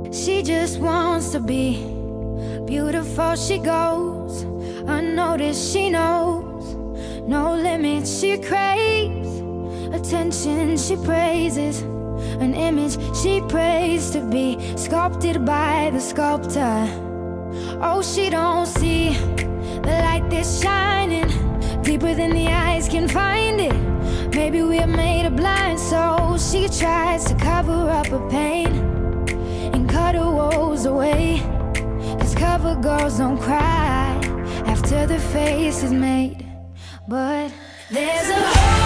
She just wants to be beautiful. She goes unnoticed. She knows no limits. She craves attention. She praises an image she prays to be sculpted by the sculptor. Oh, she don't see the light that's shining deeper than the eyes can find it. Maybe we're made of blind souls. She tries to cover up her pain and cut her woes away, 'cause cover girls don't cry after the face is made. But there's a